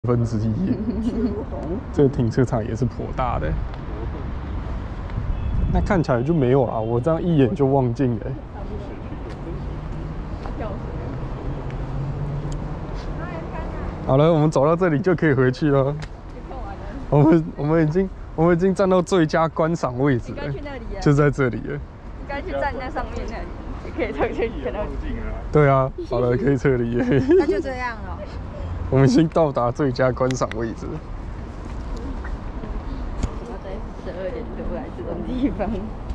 1/10。这个停车场也是颇大的。那看起来就没有啦，我这样一眼就望尽了。好了，我们走到这里就可以回去了。我们已经站到最佳观赏位置了，就在这里了。 应该去站那上面那里，也可以特去看到。 对啊，好了，可以撤离了。 那就这样了。 我们已经到达最佳观赏位置。 我在12点多来这种地方。